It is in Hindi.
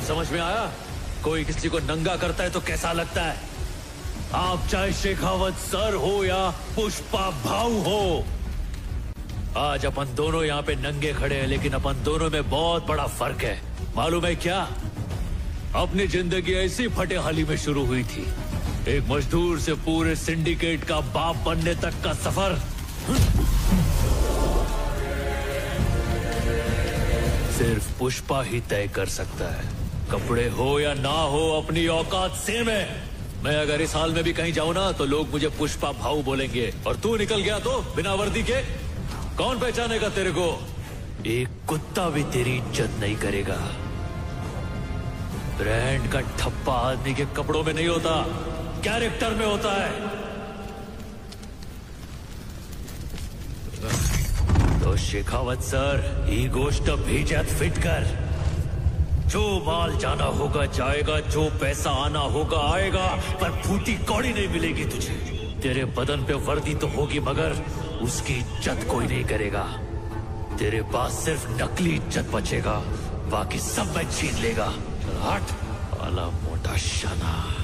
अब समझ में आया? कोई किसी को नंगा करता है तो कैसा लगता है? आप चाहे शेखावत सर हो या पुष्पा भाऊ हो, आज अपन दोनों यहाँ पे नंगे खड़े हैं, लेकिन अपन दोनों में बहुत बड़ा फर्क है। मालूम है क्या? अपनी जिंदगी ऐसी फटेहाली में शुरू हुई थी, एक मजदूर से पूरे सिंडिकेट का बाप बनने तक का सफर सिर्फ पुष्पा ही तय कर सकता है। कपड़े हो या ना हो, अपनी औकात सेम है। मैं अगर इस हाल में भी कहीं जाऊं ना तो लोग मुझे पुष्पा भाऊ बोलेंगे, और तू निकल गया तो बिना वर्दी के कौन पहचानेगा तेरे को? एक कुत्ता भी तेरी इज्जत नहीं करेगा। ब्रांड का ठप्पा आदमी के कपड़ों में नहीं होता, कैरेक्टर में होता है। तो शेखावत सर, ही गोष्ट भेजत फिट कर। जो माल जाना होगा जाएगा, जो पैसा आना होगा आएगा, पर फूटी कौड़ी नहीं मिलेगी तुझे। तेरे बदन पे वर्दी तो होगी, मगर उसकी इज्जत कोई नहीं करेगा। तेरे पास सिर्फ नकली इज्जत बचेगा, बाकी सब मैं छीन लेगा। हट, वाला मोटा शना।